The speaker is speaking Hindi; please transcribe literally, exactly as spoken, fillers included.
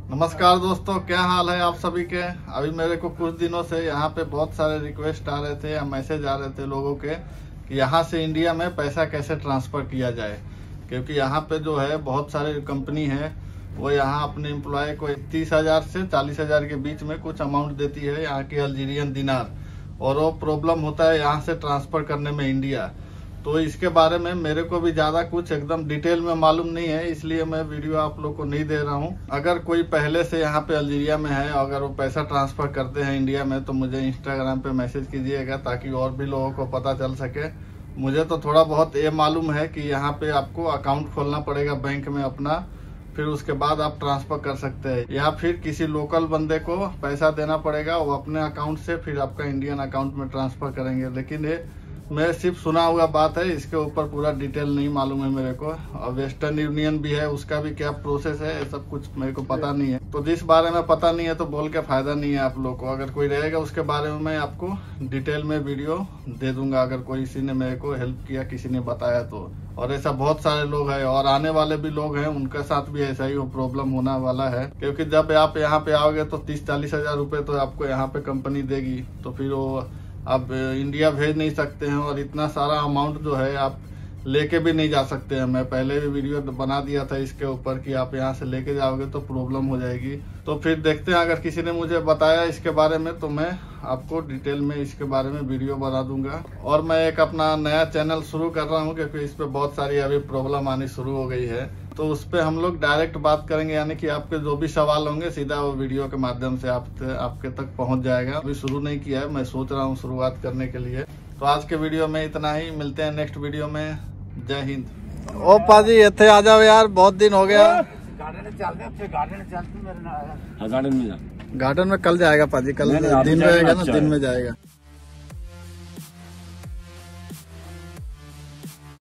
नमस्कार दोस्तों, क्या हाल है आप सभी के। अभी मेरे को कुछ दिनों से यहाँ पे बहुत सारे रिक्वेस्ट आ रहे थे या मैसेज आ रहे थे लोगों के कि यहाँ से इंडिया में पैसा कैसे ट्रांसफर किया जाए, क्योंकि यहाँ पे जो है बहुत सारे कंपनी है वो यहाँ अपने एम्प्लॉय को तीस हजार से चालीस हजार के बीच में कुछ अमाउंट देती है यहाँ की अल्जीरियन दिनार, और वो प्रॉब्लम होता है यहाँ से ट्रांसफर करने में इंडिया। तो इसके बारे में मेरे को भी ज्यादा कुछ एकदम डिटेल में मालूम नहीं है, इसलिए मैं वीडियो आप लोग को नहीं दे रहा हूँ। अगर कोई पहले से यहाँ पे अल्जीरिया में है, अगर वो पैसा ट्रांसफर करते हैं इंडिया में, तो मुझे इंस्टाग्राम पे मैसेज कीजिएगा ताकि और भी लोगों को पता चल सके। मुझे तो थोड़ा बहुत ये मालूम है कि यहाँ पे आपको अकाउंट खोलना पड़ेगा बैंक में अपना, फिर उसके बाद आप ट्रांसफर कर सकते हैं, या फिर किसी लोकल बंदे को पैसा देना पड़ेगा, वो अपने अकाउंट से फिर आपका इंडियन अकाउंट में ट्रांसफर करेंगे। लेकिन ये मैं सिर्फ सुना हुआ बात है, इसके ऊपर पूरा डिटेल नहीं मालूम है मेरे को। और वेस्टर्न यूनियन भी है, उसका भी क्या प्रोसेस है, ये सब कुछ मेरे को पता नहीं है। तो जिस बारे में पता नहीं है तो बोल के फायदा नहीं है आप लोग को। अगर कोई रहेगा उसके बारे में मैं आपको डिटेल में वीडियो दे दूंगा, अगर कोई किसी ने मेरे को हेल्प किया, किसी ने बताया तो। और ऐसा बहुत सारे लोग हैं और आने वाले भी लोग हैं, उनके साथ भी ऐसा ही वो प्रॉब्लम होने वाला है। क्योंकि जब आप यहाँ पे आओगे तो तीस चालीस हजार रूपए तो आपको यहाँ पे कंपनी देगी, तो फिर वो आप इंडिया भेज नहीं सकते हैं, और इतना सारा अमाउंट जो है आप लेके भी नहीं जा सकते हैं। मैं पहले भी वीडियो बना दिया था इसके ऊपर कि आप यहाँ से लेके जाओगे तो प्रॉब्लम हो जाएगी। तो फिर देखते हैं, अगर किसी ने मुझे बताया इसके बारे में तो मैं आपको डिटेल में इसके बारे में वीडियो बना दूंगा। और मैं एक अपना नया चैनल शुरू कर रहा हूँ, क्योंकि इस पे बहुत सारी अभी प्रॉब्लम आनी शुरू हो गई है, तो उस पे हम लोग डायरेक्ट बात करेंगे, यानी कि आपके जो भी सवाल होंगे सीधा वो वीडियो के माध्यम से आप आपके तक पहुंच जाएगा। अभी शुरू नहीं किया है, मैं सोच रहा हूँ शुरुआत करने के लिए। तो आज के वीडियो में इतना ही, मिलते हैं नेक्स्ट वीडियो में। जय हिंद। ओ पाजी इथे आ जाओ यार, बहुत दिन हो गया। गार्डन में चलते हैं, गार्डन में चलते मेरे ना गार्डन में कल जाएगा पाजी, कल दिन रहेगा ना, दिन में जाएगा।